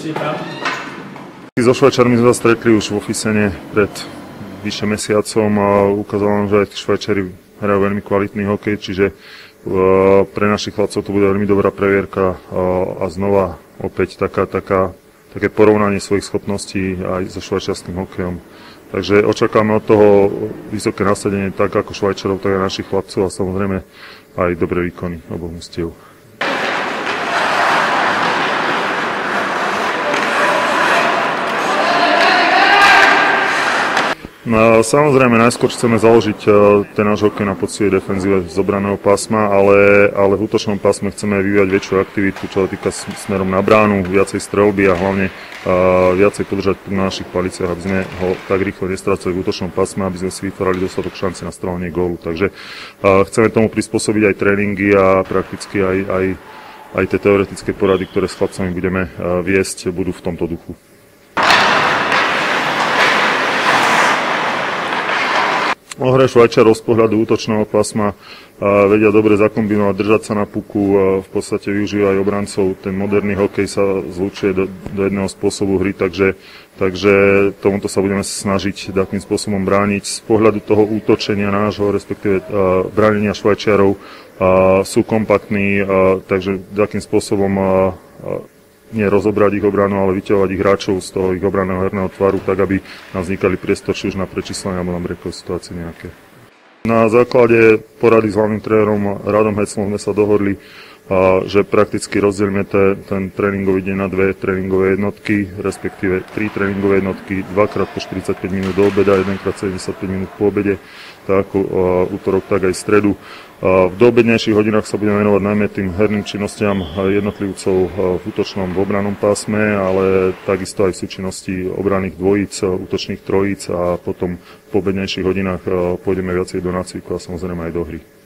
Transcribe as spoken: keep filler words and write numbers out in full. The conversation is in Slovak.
určite tam. So Švajčarmi sme sa stretli už v Ofisene pred vyše mesiacom a ukázalo nám, že aj tí Švajčari hrajú veľmi kvalitný hokej, čiže pre našich chlapcov to bude veľmi dobrá previerka a znova opäť taká, taká, také porovnanie svojich schopností aj so švajčiarským hokejom. Takže očakávame od toho vysoké nasadenie tak ako Švajčarov, tak aj našich chlapcov a samozrejme aj dobré výkony oboch mužstiev. No, samozrejme, najskôr chceme založiť ten náš hokej na poctivej defenzíve z obraného pásma, ale, ale v útočnom pásme chceme vyvíjať väčšiu aktivitu, čo sa týka smerom na bránu, viacej streľby a hlavne uh, viacej podržať na našich paliciach, aby sme ho tak rýchlo nestrácali v útočnom pásme, aby sme si vytvárali dostatok šanci na strelanie gólu. Takže uh, chceme tomu prispôsobiť aj tréningy a prakticky aj, aj, aj tie teoretické porady, ktoré s chlapcami budeme uh, viesť, budú v tomto duchu. Hra Švajčarov z pohľadu útočného pásma vedia dobre zakombinovať, držať sa na puku, v podstate využívajú obrancov. Ten moderný hokej sa zlučuje do, do jedného spôsobu hry, takže, takže tomuto sa budeme snažiť takým spôsobom brániť. Z pohľadu toho útočenia nášho, respektíve bránenia Švajčiarov sú kompaktní, takže takým spôsobom nie rozobrať ich obranu, ale vyťahovať ich hráčov z toho ich obranného herného tvaru, tak aby nám vznikali priestor či už na prečíslenie alebo na breakové situácie nejaké. Na základe porady s hlavným trénerom Radom Heclom sme sa dohodli, že prakticky rozdielime ten tréningový deň na dve tréningové jednotky, respektíve tri tréningové jednotky, dvakrát po štyridsaťpäť minút do obeda, jedenkrát sedemdesiatpäť minút po obede, tak ako útorok, tak aj stredu. V doobednejších hodinách sa budeme venovať najmä tým herným činnostiam jednotlivcov v útočnom v obrannom pásme, ale takisto aj v súčinnosti obranných dvojíc, útočných trojíc a potom v poobednejších hodinách pôjdeme viacej do nácviku a samozrejme aj do hry.